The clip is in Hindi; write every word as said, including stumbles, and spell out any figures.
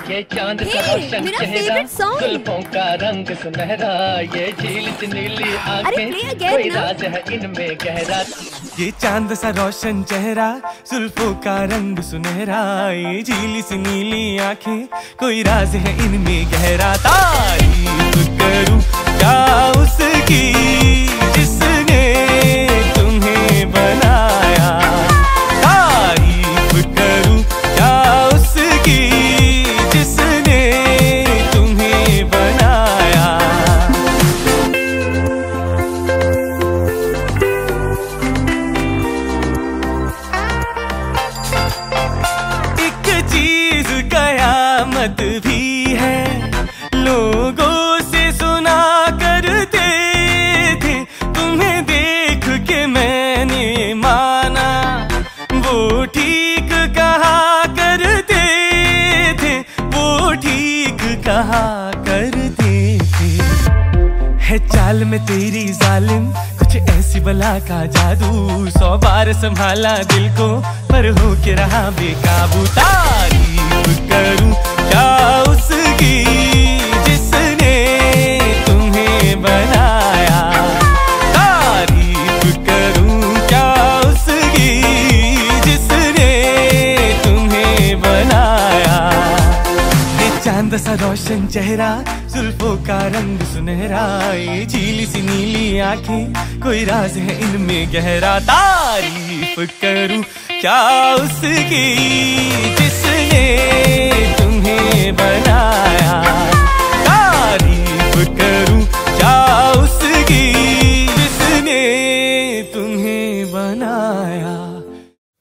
ये चांद का रोशन चेहरा, जुल्फों का रंग सुनहरा, ये झील सी नीली आंखें, कोई राज है इनमें गहरा। ये चांद सा रोशन चेहरा, जुल्फों का रंग सुनहरा, ये झील सी नीली आंखें, कोई राज है इनमें गहरा। तारीफ करूं क्या उसकी जिसने तुम्हें बनाया, तारीफ करूं क्या उसकी जिसने तुम्हें बनाया। एक चीज कयामत भी है, लोगों से सुना करते थे, तुम्हें देख के मैंने माना, वो ठीक कहा करते थे, वो ठीक कहा करते थे। है चाल में तेरी जालिम कुछ ऐसी बला का जादू, सौ बार संभाला दिल को पर हो के रहा बेकाबू। तारीफ करूं क्या उसकी जिसने तुम्हें बनाया, तारीफ करूं क्या उसकी जिसने तुम्हें बनाया। ये चांद सा रोशन चेहरा, जुल्फों का रंग सुनहरा, ये झीली सी नीली आंखें, कोई राज है इनमें गहरा। तारीफ करूं क्या उसकी जिसने तुम्हें बनाया।